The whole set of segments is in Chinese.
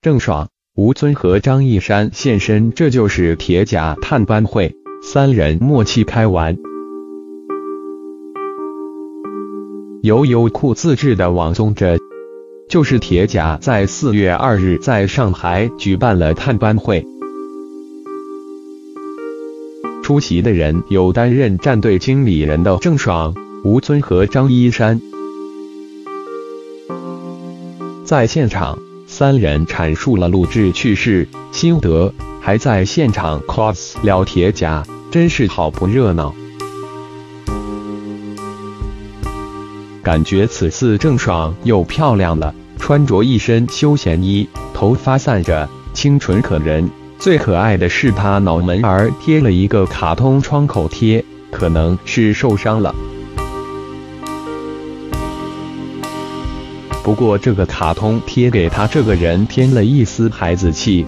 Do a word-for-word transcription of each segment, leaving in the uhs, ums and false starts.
郑爽、吴尊和张一山现身，这就是铁甲探班会，三人默契开完。由优酷自制的网综这就是铁甲在四月二日在上海举办了探班会，出席的人有担任战队经理人的郑爽、吴尊和张一山。在现场，三人阐述了录制趣事、心得，还在现场 cos 聊铁甲，真是好不热闹。感觉此次郑爽又漂亮了，穿着一身休闲衣，头发散着，清纯可人。最可爱的是她脑门儿贴了一个卡通创口贴，可能是受伤了。不过这个卡通贴给她这个人添了一丝孩子气。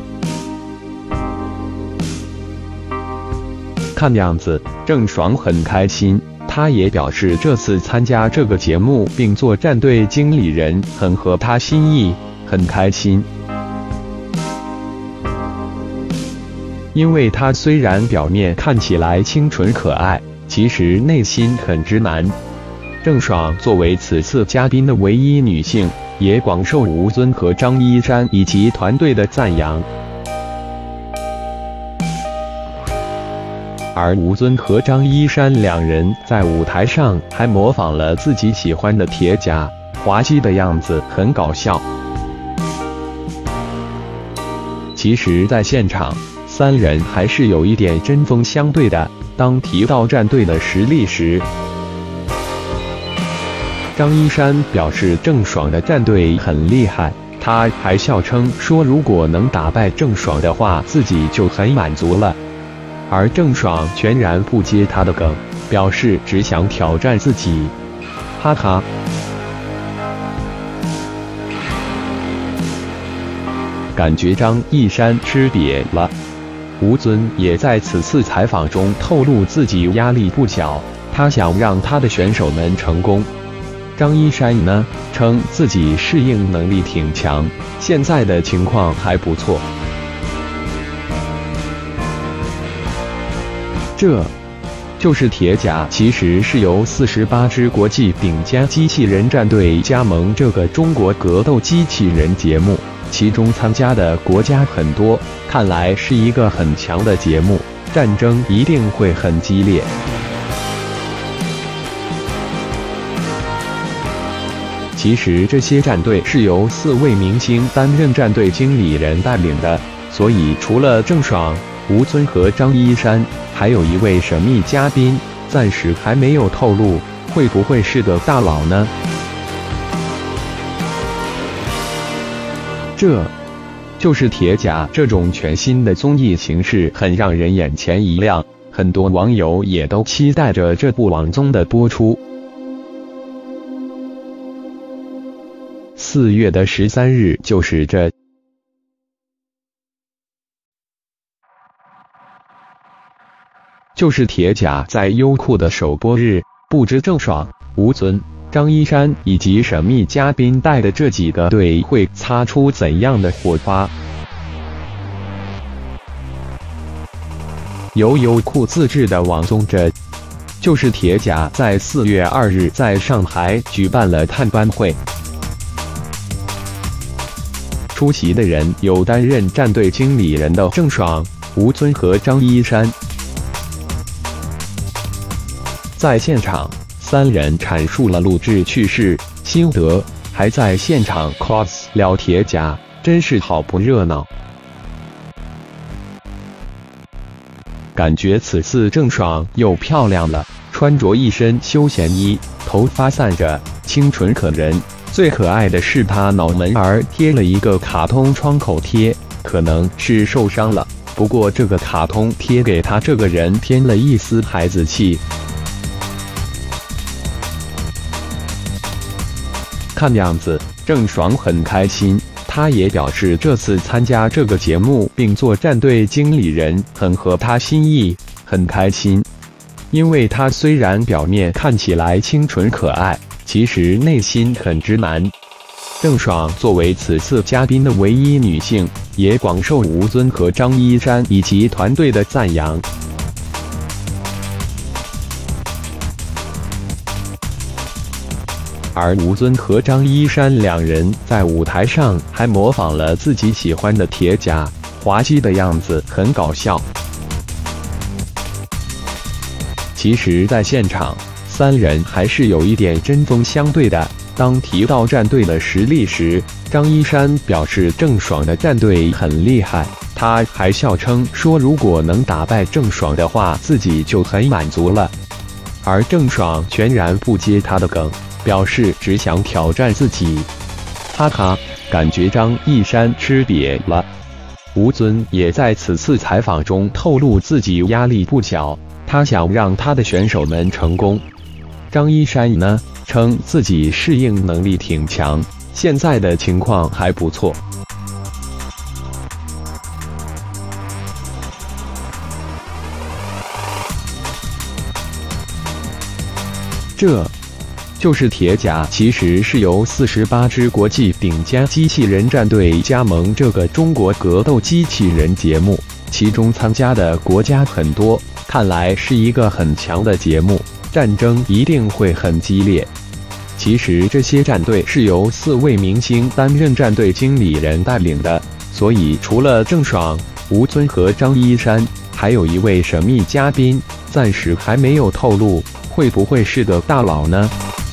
看样子郑爽很开心。他也表示，这次参加这个节目并做战队经理人很合他心意，很开心。因为他虽然表面看起来清纯可爱，其实内心很直男。郑爽作为此次嘉宾的唯一女性，也广受吴尊和张一山以及团队的赞扬。而吴尊和张一山两人在舞台上还模仿了自己喜欢的铁甲，滑稽的样子很搞笑。其实在现场，三人还是有一点针锋相对的。当提到战队的实力时，张一山表示郑爽的战队很厉害，他还笑称说如果能打败郑爽的话，自己就很满足了。而郑爽全然不接他的梗，表示只想挑战自己，哈哈。感觉张一山吃瘪了。吴尊也在此次采访中透露自己压力不小，他想让他的选手们成功。张一山呢，称自己适应能力挺强，现在的情况还不错。这就是铁甲其实是由四十八支国际顶尖机器人战队加盟这个中国格斗机器人节目，其中参加的国家很多，看来是一个很强的节目，战争一定会很激烈。其实这些战队是由四位明星担任战队经理人带领的，所以除了郑爽、吴尊和张一山，还有一位神秘嘉宾，暂时还没有透露，会不会是个大佬呢？这就是铁甲这种全新的综艺形式，很让人眼前一亮，很多网友也都期待着这部网综的播出。四月的十三日就是这。就是铁甲在优酷的首播日，不知郑爽、吴尊、张一山以及神秘嘉宾带的这几个队会擦出怎样的火花。由优酷自制的网综这就是铁甲在四月二日在上海举办了探班会，出席的人有担任战队经理人的郑爽、吴尊和张一山。在现场，三人阐述了录制趣事、心得，还在现场 cos 聊铁甲，真是好不热闹。感觉此次郑爽又漂亮了，穿着一身休闲衣，头发散着，清纯可人。最可爱的是她脑门儿贴了一个卡通创口贴，可能是受伤了。不过这个卡通贴给她这个人添了一丝孩子气。看样子郑爽很开心，她也表示这次参加这个节目并做战队经理人很合她心意，很开心。因为她虽然表面看起来清纯可爱，其实内心很直男。 郑爽作为此次嘉宾的唯一女性，也广受吴尊和张一山以及团队的赞扬。而吴尊和张一山两人在舞台上还模仿了自己喜欢的铁甲，滑稽的样子很搞笑。其实，在现场，三人还是有一点针锋相对的。当提到战队的实力时，张一山表示郑爽的战队很厉害，他还笑称说如果能打败郑爽的话，自己就很满足了。而郑爽全然不接他的梗，表示只想挑战自己。哈哈，感觉张一山吃瘪了。吴尊也在此次采访中透露自己压力不小，他想让他的选手们成功。张一山呢，称自己适应能力挺强，现在的情况还不错。这就是铁甲，其实是由四十八支国际顶尖机器人战队加盟这个中国格斗机器人节目，其中参加的国家很多，看来是一个很强的节目，战争一定会很激烈。其实这些战队是由四位明星担任战队经理人带领的，所以除了郑爽、吴尊和张一山，还有一位神秘嘉宾，暂时还没有透露，会不会是个大佬呢？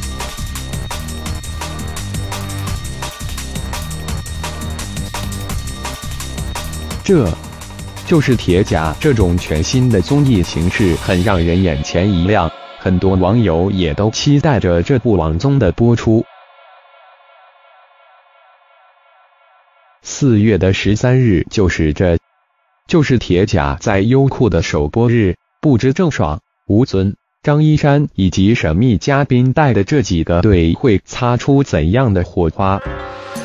这就是铁甲这种全新的综艺形式，很让人眼前一亮。很多网友也都期待着这部网综的播出。四月的十三日就是这，就是铁甲在优酷的首播日，不知郑爽、吴尊、张一山以及神秘嘉宾带的这几个队会擦出怎样的火花。